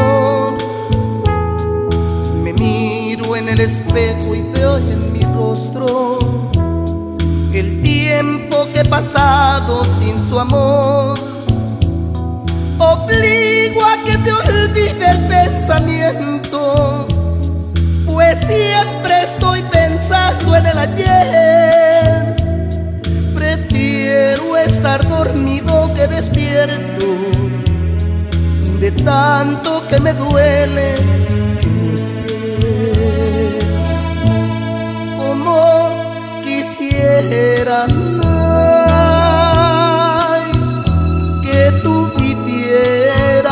amor. Me miro en el espejo y veo en mi rostro el tiempo que he pasado sin su amor. Obligo a que te olvide el pensamiento, pues siempre estoy pensando en el ayer. Prefiero estar dormido que despierto, de tanto que me duele que no estés. Como quisiera ay, que tú vivieras,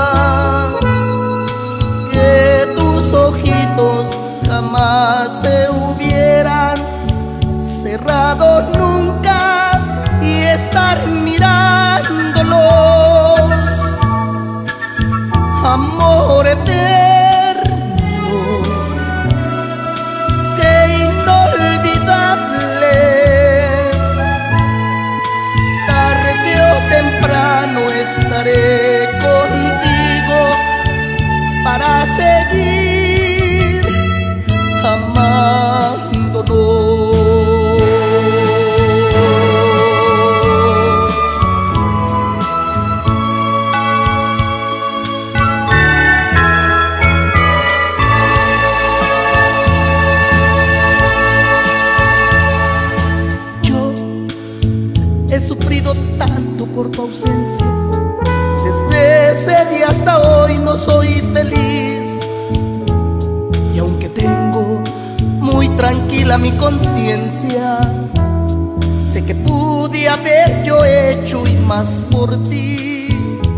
que tus ojitos jamás se hubieran cerrado nunca y estar mirándolos. Amor eterno, qué inolvidable. Tarde o temprano estaré contigo para seguir amándonos. He sufrido tanto por tu ausencia, desde ese día hasta hoy no soy feliz. Y aunque tengo muy tranquila mi conciencia, sé que pude haber yo hecho y más por ti.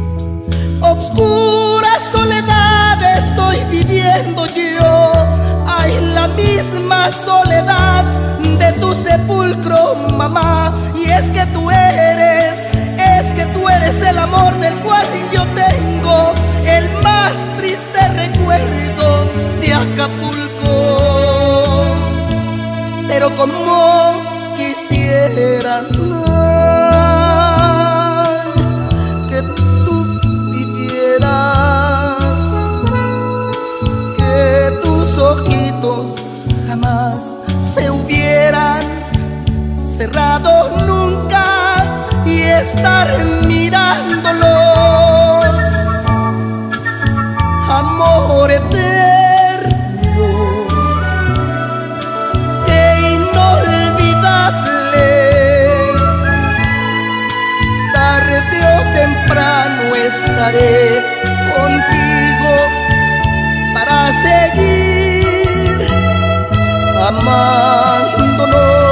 Obscura soledad estoy viviendo yo, ay, la misma soledad de tu sepulcro, mamá. Y es que tú eres el amor del cual yo tengo el más triste recuerdo de Acapulco. Pero como quisiera ay, que tú vivieras, que tus ojitos jamás se hubieran cerrado nunca y estar mirándolos. Amor eterno, qué inolvidable. Tarde o temprano estaré contigo para seguir amándonos.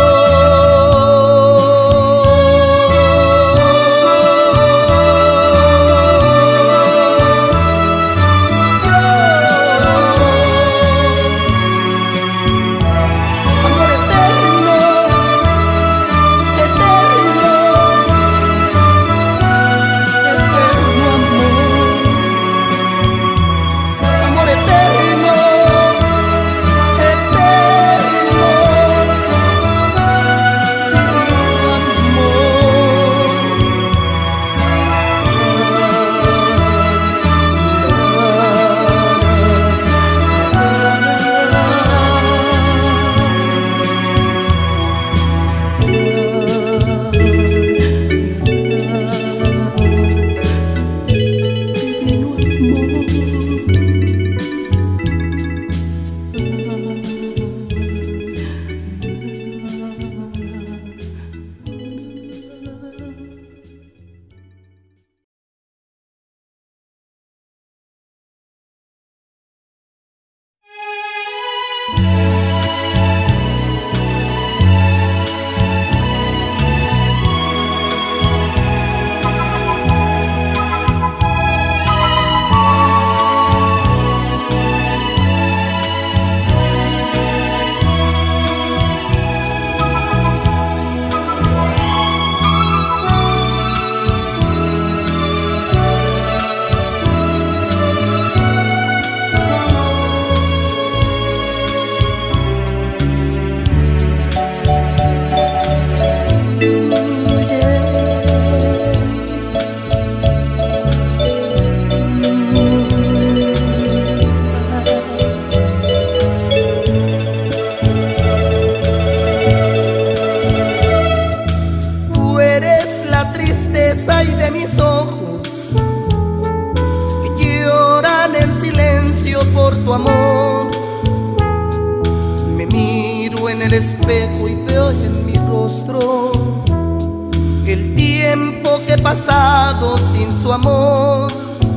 tu amor. Me miro en el espejo y veo en mi rostro el tiempo que he pasado sin su amor.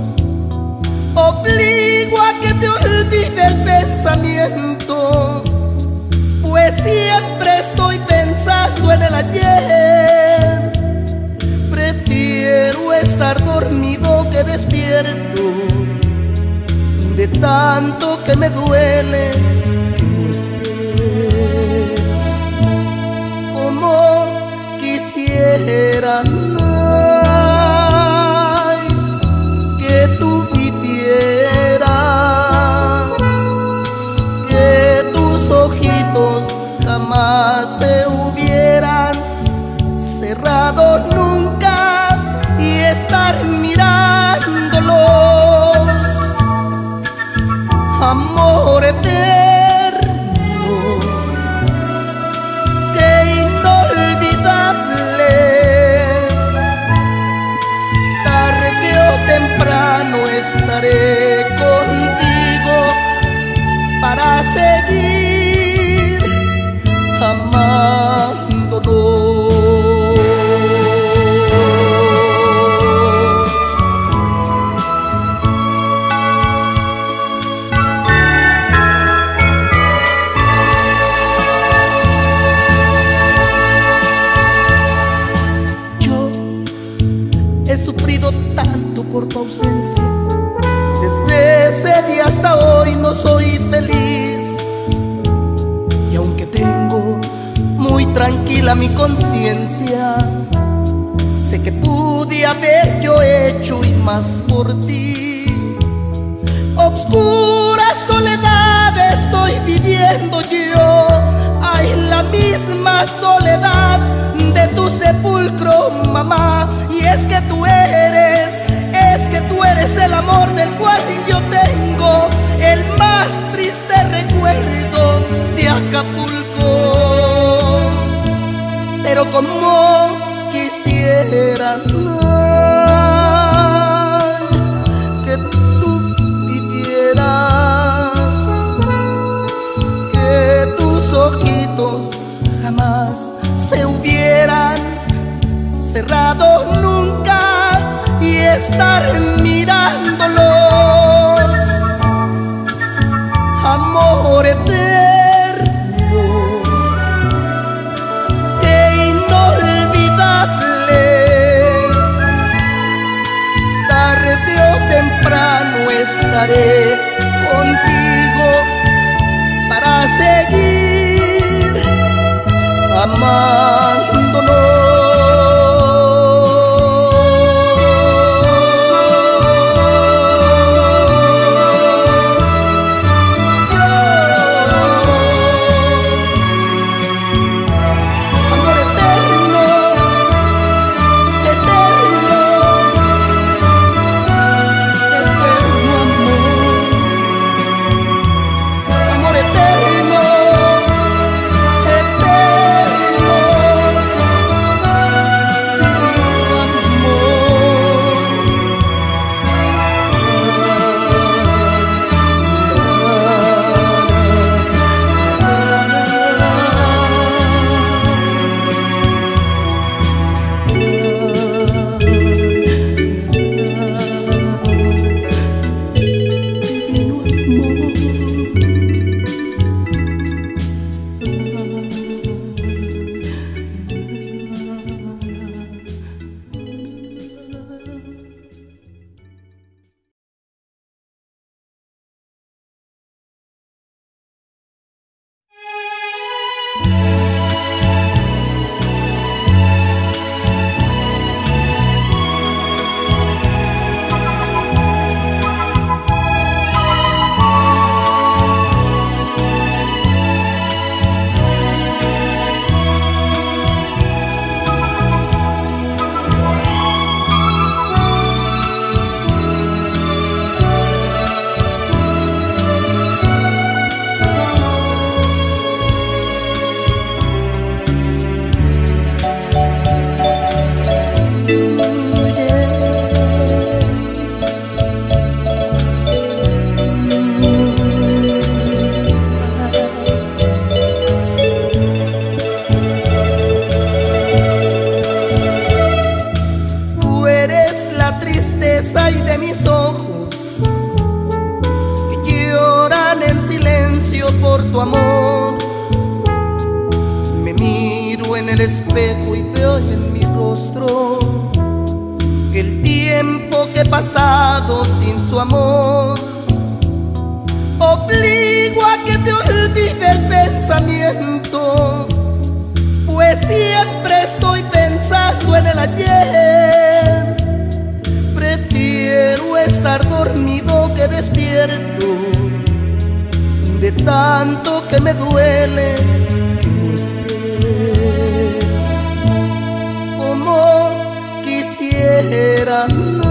Obligo a que te olvide el pensamiento, pues siempre estoy pensando en el ayer. Prefiero estar dormido que despierto, de tanto que me duele que no estés. Como quisiera, ay, que tú vivieras, que tus ojitos jamás se hubieran cerrado nunca y estar mirándolos. Amor eterno, qué inolvidable. Tarde o temprano estaré contigo para seguir amándonos. He sufrido tanto por tu ausencia, desde ese día hasta hoy no soy feliz. Y aunque tengo muy tranquila mi conciencia, sé que pude haber yo hecho y más por ti. Obscura soledad estoy viviendo yo, ay, la misma soledad de tu sepulcro, mamá. Y es que tú eres el amor del cual yo tengo el más triste recuerdo de Acapulco. Pero como quisiera, ay, que tú vivieras, que tus ojitos jamás se hubieran cerrado nunca y estar mirándolos. Amor eterno, qué inolvidable. Tarde o temprano estaré contigo para seguir amándonos. tu amor. Me miro en el espejo y veo en mi rostro el tiempo que he pasado sin su amor. Obligo a que te olvide el pensamiento, pues siempre estoy pensando en el ayer. Prefiero estar dormido que despierto, de tanto que me duele que no estés. Como quisiera,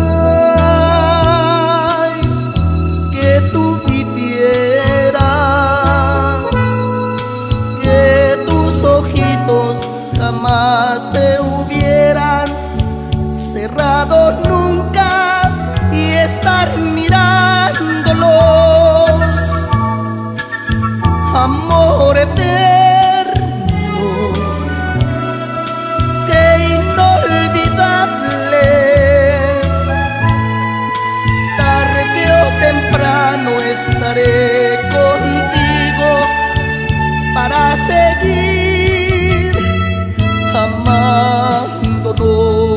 ay, que tú vivieras, que tus ojitos jamás se hubieran cerrado nunca y estar mirándolos. Amor eterno, qué inolvidable. Tarde o temprano estaré contigo para seguir amándonos.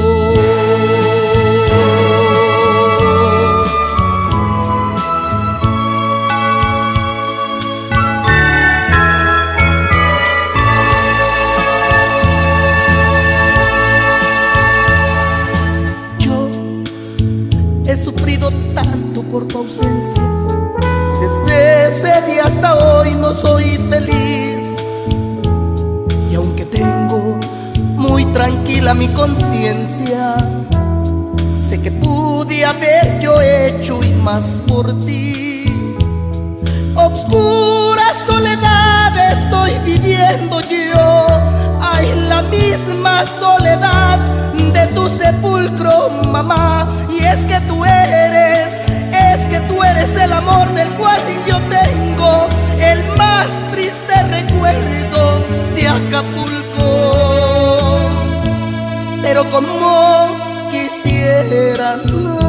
He sufrido tanto por tu ausencia, desde ese día hasta hoy no soy feliz. Y aunque tengo muy tranquila mi conciencia, sé que pude haber yo hecho y más por ti. Obscura soledad estoy viviendo yo, ay, la misma soledad de tu sepulcro, mamá. Y es que tú eres el amor del cual yo tengo el más triste recuerdo de Acapulco. Pero como quisiera,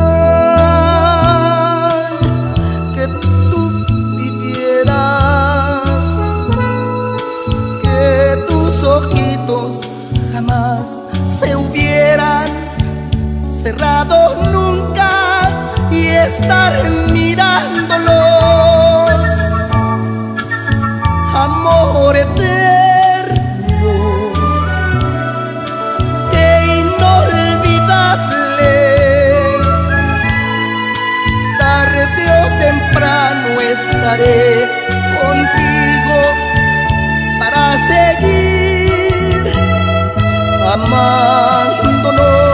ay, que tú vivieras, que tus ojitos jamás se hubieran cerrado nunca y estar mirándolos. Amor eterno, qué inolvidable. Tarde o temprano estaré contigo para seguir amándonos.